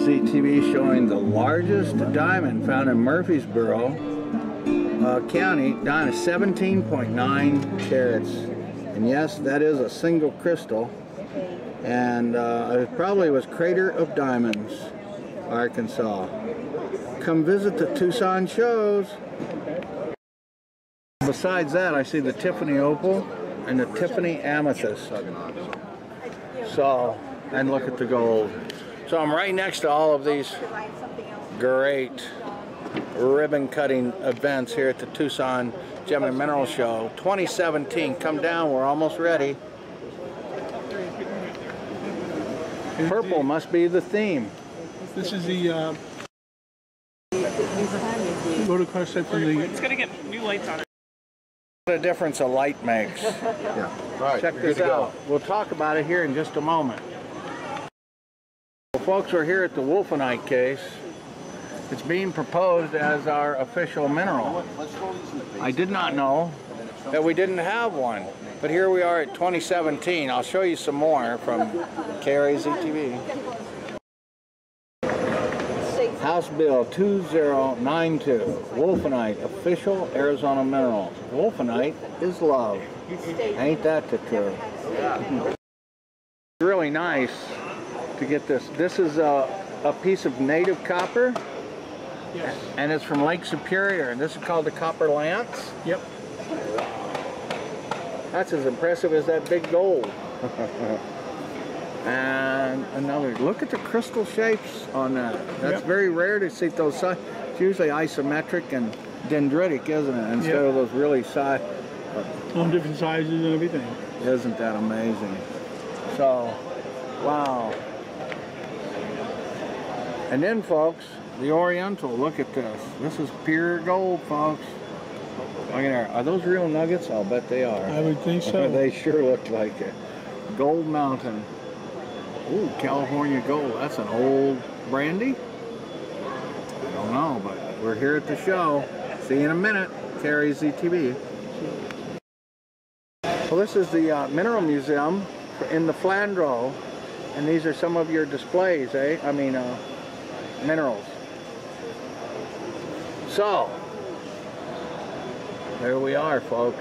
ZTV showing the largest diamond found in Murfreesboro County, down to 17.9 carats. And yes, that is a single crystal. And it probably was Crater of Diamonds, Arkansas. Come visit the Tucson shows. Besides that, I see the Tiffany Opal and the Tiffany Amethyst. So, and look at the gold. So I'm right next to all of these great ribbon cutting events here at the Tucson Gem and Mineral Show 2017. Come down, we're almost ready. Purple must be the theme. This is the motocross set from the... It's going to get new lights on it. What a difference a light makes. Yeah. Right. Check this out. We'll talk about it here in just a moment. Well, folks, we're here at the Wolfenite case. It's being proposed as our official mineral. I did not know that we didn't have one, but here we are at 2017. I'll show you some more from KRAZ-TV. House Bill 2092, Wolfenite, official Arizona mineral. Wolfenite is love. Ain't that the truth? It's really nice to get this. This is a piece of native copper. Yes. And it's from Lake Superior, and this is called the Copper Lance. Yep. That's as impressive as that big gold. And another, look at the crystal shapes on that. That's very rare to see those. It's usually isometric and dendritic, isn't it? Instead of those really On different sizes and everything. Isn't that amazing? So, wow. And then, folks, the Oriental, look at this. This is pure gold, folks. Look at there. Are those real nuggets? I'll bet they are. I would think so. They sure look like it. Gold Mountain. Ooh, California gold. That's an old brandy? I don't know, but we're here at the show. See you in a minute. KRAZ-TV. Well, this is the Mineral Museum in the Flandreau, and these are some of your displays, eh? I mean, minerals. So, there we are, folks.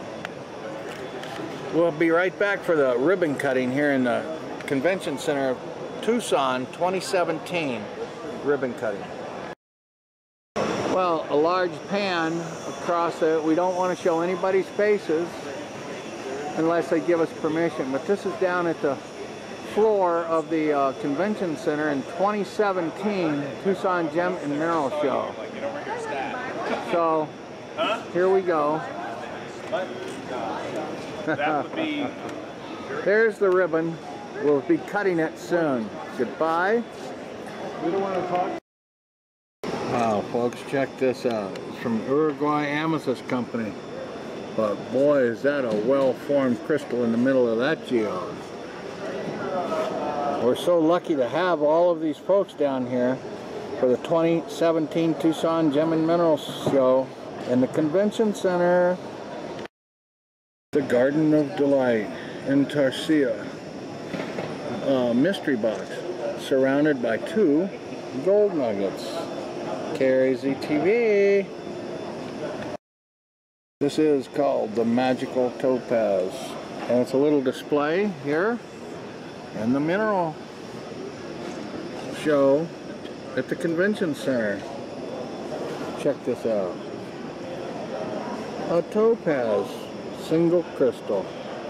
We'll be right back for the ribbon cutting here in the Convention Center of Tucson 2017 ribbon cutting. Well, a large pan across it. We don't want to show anybody's faces unless they give us permission, but this is down at the floor of the Convention Center in 2017 Tucson Gem and Mineral Show. So here we go. That would be... There's the ribbon. We'll be cutting it soon. Goodbye. We don't want to talk. Wow, folks, check this out. It's from Uruguay Amethyst Company. But boy, is that a well-formed crystal in the middle of that geode. We're so lucky to have all of these folks down here for the 2017 Tucson Gem and Mineral Show in the Convention Center. The Garden of Delight in Tarsia. Mystery box surrounded by 2 gold nuggets. KRAZ-TV. This is called the Magical Topaz, and it's a little display here in the Mineral Show at the Convention Center. Check this out. A topaz, single crystal.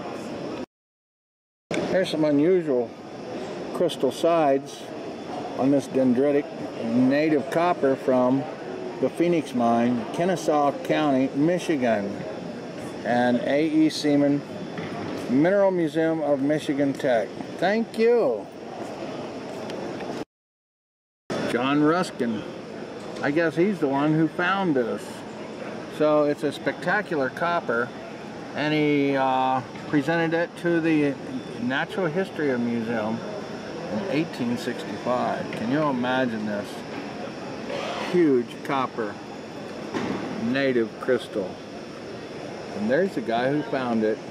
Here's some unusual crystal sides on this dendritic native copper from the Phoenix Mine, Kennesaw County, Michigan, and A.E. Seaman Mineral Museum of Michigan Tech. Thank you. John Ruskin. I guess he's the one who found this. So it's a spectacular copper, and he presented it to the Natural History Museum in 1865. Can you imagine this? Huge copper native crystal. And there's the guy who found it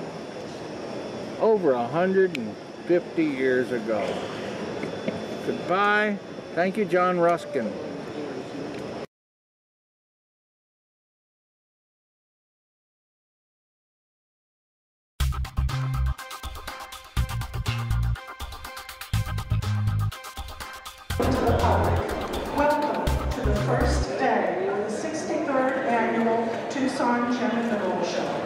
over 150 years ago. Goodbye. Thank you, John Ruskin. Welcome to the first day of the 63rd Annual Tucson Gem and Mineral Show.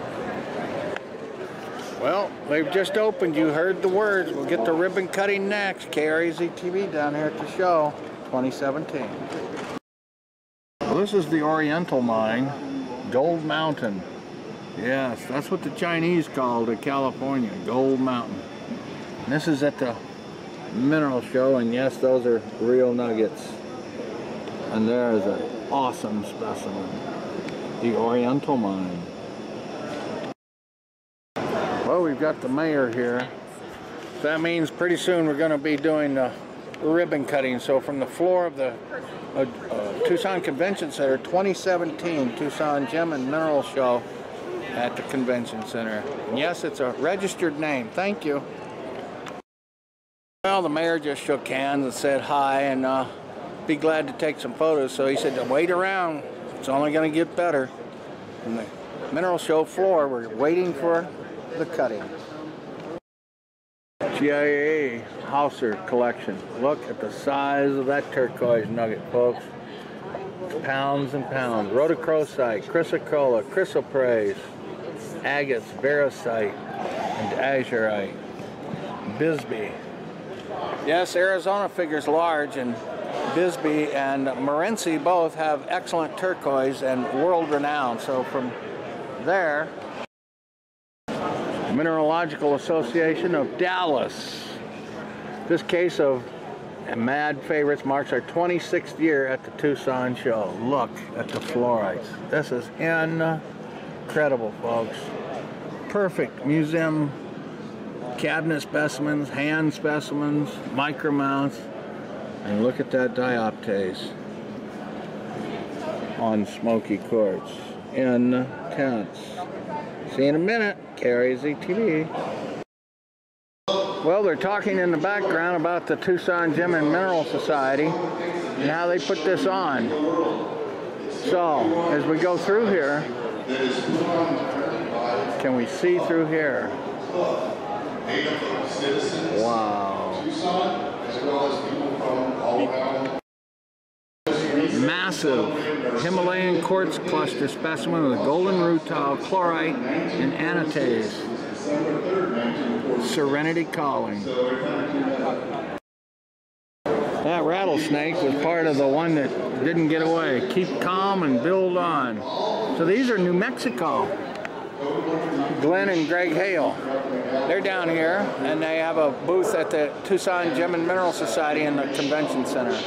Well, they've just opened. You heard the words. We'll get the ribbon cutting next. KRAZ TV down here at the show, 2017. Well, this is the Oriental Mine, Gold Mountain. Yes, that's what the Chinese called it, California, Gold Mountain. And this is at the mineral show, and yes, those are real nuggets. And there is an awesome specimen, the Oriental Mine. Well, we've got the mayor here. That means pretty soon we're going to be doing the ribbon cutting. So from the floor of the Tucson Convention Center, 2017 Tucson Gem and Mineral Show at the Convention Center. And yes, it's a registered name. Thank you. Well, the mayor just shook hands and said hi and be glad to take some photos. So he said, wait around. It's only going to get better. And the mineral show floor, we're waiting for the cutting. GIA Hauser collection. Look at the size of that turquoise nugget, folks. It's pounds and pounds. Rhodochrosite, chrysocolla, chrysoprase, agates, veracite, and azurite. Bisbee. Yes, Arizona figures large, and Bisbee and Morenci both have excellent turquoise and world renown. So from there, Mineralogical Association of Dallas. This case of Mad Favorites marks our 26th year at the Tucson show. Look at the fluorites. This is incredible, folks. Perfect museum cabinet specimens, hand specimens, micromounts, and look at that dioptase on smoky quartz. Intense. See you in a minute. KRAZ TV. Well, they're talking in the background about the Tucson Gem and Mineral Society and how they put this on. So, as we go through here, can we see through here? Wow. Massive Himalayan quartz cluster specimen with golden rutile, chlorite, and anatase. Serenity calling. That rattlesnake was part of the one that didn't get away. Keep calm and build on. So these are New Mexico. Glenn and Greg Hale. They're down here, and they have a booth at the Tucson Gem and Mineral Society in the Convention Center.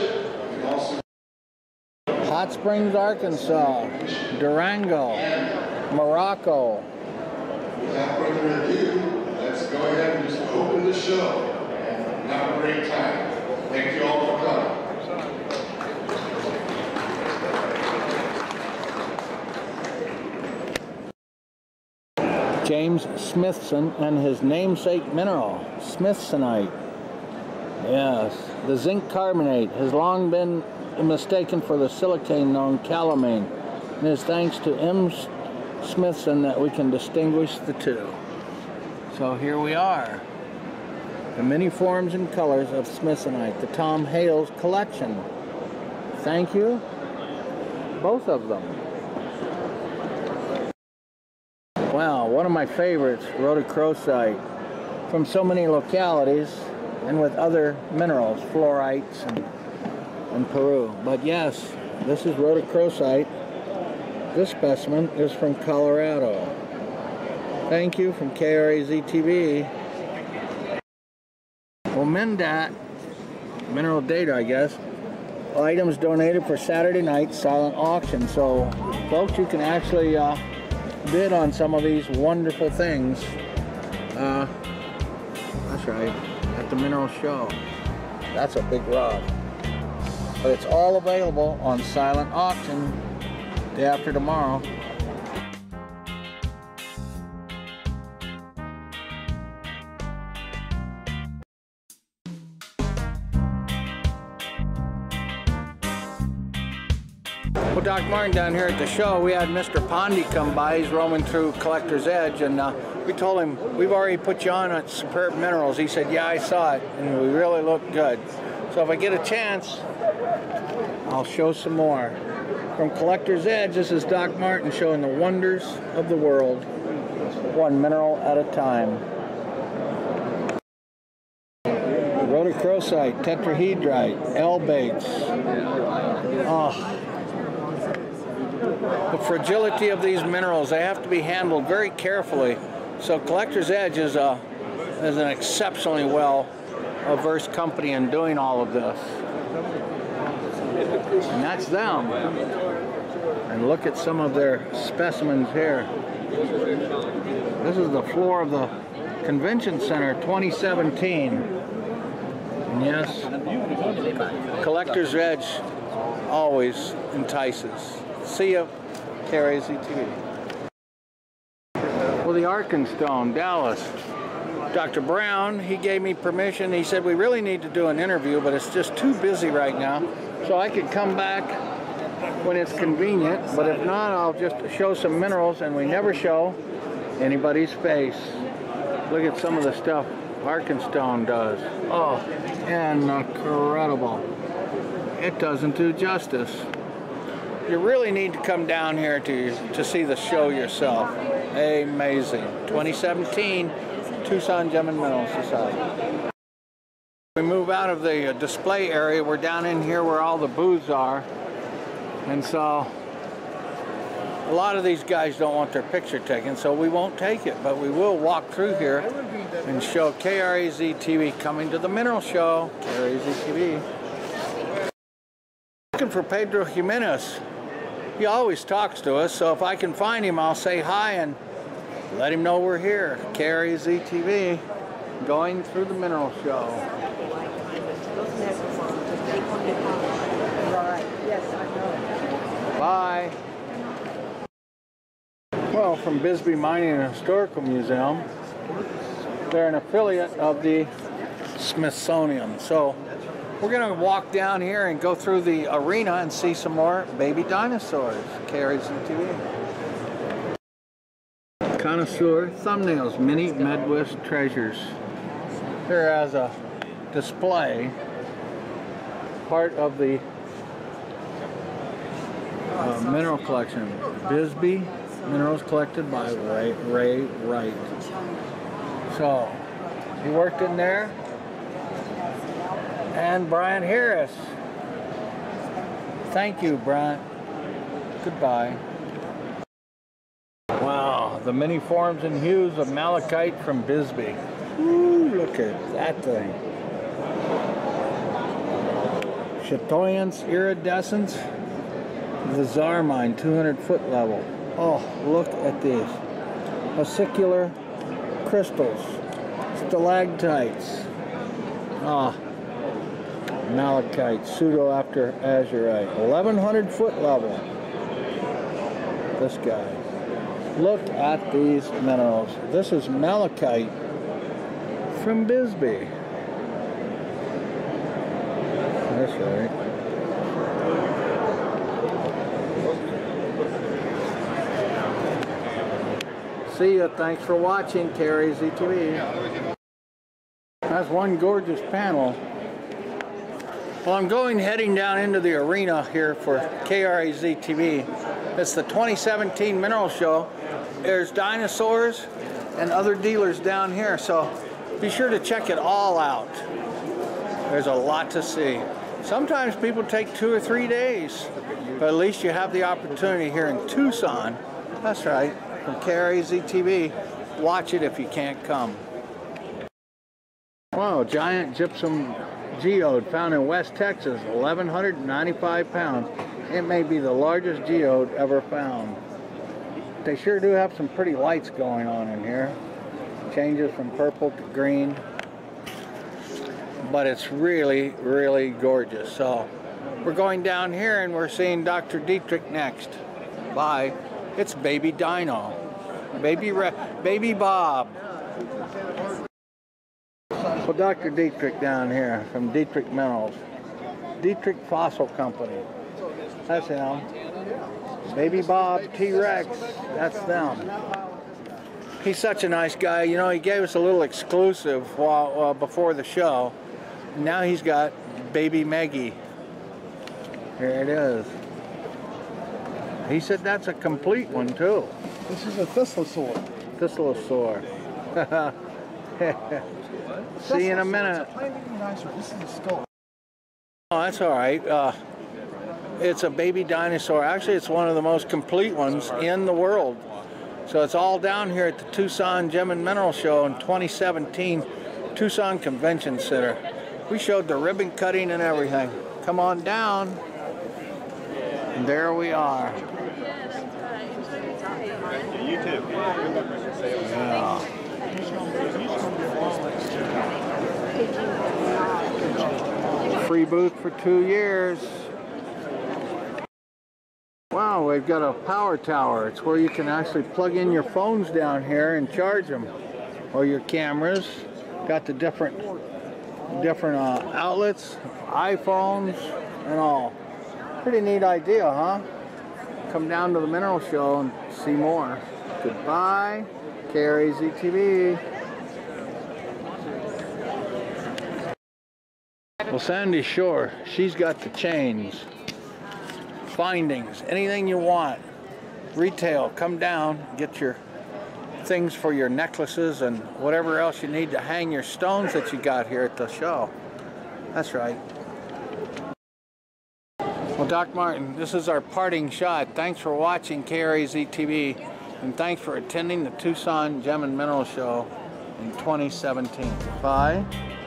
Hot Springs, Arkansas, Durango, Morocco. Without further ado, let's go ahead and just open the show and have a great time. Thank you all for coming. James Smithson and his namesake mineral, Smithsonite. Yes, the zinc carbonate has long been mistaken for the silicane known calamine. And it's thanks to M. Smithson that we can distinguish the two. So here we are. The many forms and colors of Smithsonite, the Tom Hales collection. Thank you, both of them. Wow, one of my favorites, rhodochrosite, from so many localities and with other minerals, fluorites and Peru. But yes, this is rhodochrosite. This specimen is from Colorado. Thank you from KRAZ TV. Well, MnDOT, Mineral Data, I guess, items donated for Saturday night silent auction. So, folks, you can actually bid on some of these wonderful things. That's right, at the Mineral Show. That's a big rock. But it's all available on silent auction day after tomorrow. Well, Doc Martin, down here at the show, we had Mr. Pondy come by. He's roaming through Collector's Edge, and we told him, we've already put you on at Superb Minerals. He said, yeah, I saw it, and we really look good. So if I get a chance, I'll show some more. From Collector's Edge, this is Doc Martin showing the wonders of the world, one mineral at a time. Rhodochrosite, tetrahedrite, L-bates. Oh. The fragility of these minerals, they have to be handled very carefully. So Collector's Edge is an exceptionally well-versed company in doing all of this. And that's them. And look at some of their specimens here. This is the floor of the Convention Center 2017. And yes, Collector's Edge always entices. See ya, KRAZ-TV. Well, the Arkenstone, Dallas. Dr. Brown, he gave me permission. He said, we really need to do an interview, but it's just too busy right now. So I could come back when it's convenient, but if not, I'll just show some minerals, and we never show anybody's face. Look at some of the stuff Arkenstone does. Oh, incredible. It doesn't do justice. You really need to come down here to see the show yourself. Amazing. 2017, Tucson Gem and Mineral Society. We move out of the display area. We're down in here where all the booths are. And so a lot of these guys don't want their picture taken, so we won't take it. But we will walk through here and show KRAZ-TV coming to the Mineral Show. KRAZ-TV. Looking for Pedro Jimenez. He always talks to us, so if I can find him, I'll say hi and let him know we're here. KRAZ-TV, going through the Mineral Show. Bye. Well, from Bisbee Mining and Historical Museum, they're an affiliate of the Smithsonian. So we're going to walk down here and go through the arena and see some more baby dinosaurs. KRAZ-TV. Connoisseur Thumbnails, Mini Midwest Treasures. Here as a display, part of the mineral collection. Bisbee Minerals collected by Ray Wright. So, he worked in there. And Brian Harris. Thank you, Brian. Goodbye. Wow, the many forms and hues of malachite from Bisbee. Ooh, look at that thing. Chatoyance iridescence. The Czar Mine, 200-foot level. Oh, look at these. Ossicular crystals. Stalactites. Ah. Malachite, pseudo after azurite, 1100-foot level. This guy. Look at these minerals. This is malachite from Bisbee. That's right. See ya. Thanks for watching KRAZ-TV. That's one gorgeous panel. Well, I'm heading down into the arena here for KRAZ-TV. It's the 2017 Mineral Show. There's dinosaurs and other dealers down here, so be sure to check it all out. There's a lot to see. Sometimes people take 2 or 3 days, but at least you have the opportunity here in Tucson. That's right, from KRAZ-TV. Watch it if you can't come. Wow, giant gypsum geode found in West Texas, 1,195 pounds. It may be the largest geode ever found. They sure do have some pretty lights going on in here. Changes from purple to green. But it's really, really gorgeous. So we're going down here and we're seeing Dr. Dietrich next. Bye. It's Baby Dino. Baby Bob. Well, Dr. Dietrich down here from Dietrich Minerals. Dietrich Fossil Company. That's him. Baby Bob T-Rex, that's them. He's such a nice guy. You know, he gave us a little exclusive while before the show. Now he's got baby Maggie. Here it is. He said that's a complete one too. This is a thistlesaur. Thistlesaur. See you in a minute. This is a skull. Oh, that's all right. It's a baby dinosaur. Actually, it's one of the most complete ones in the world. So it's all down here at the Tucson Gem and Mineral Show in 2017, Tucson Convention Center. We showed the ribbon cutting and everything. Come on down. And there we are. You too. Yeah. Free booth for 2 years. Wow, we've got a power tower. It's where you can actually plug in your phones down here and charge them, or your cameras. Got the different outlets, iPhones, and all. Pretty neat idea, huh? Come down to the Mineral Show and see more. Goodbye, KRAZ-TV. Well, Sandy Shore, she's got the chains, findings, anything you want. Retail, come down, get your things for your necklaces and whatever else you need to hang your stones that you got here at the show. That's right. Well, Doc Martin, this is our parting shot. Thanks for watching KRAZ-TV, and thanks for attending the Tucson Gem and Mineral Show in 2017. Bye.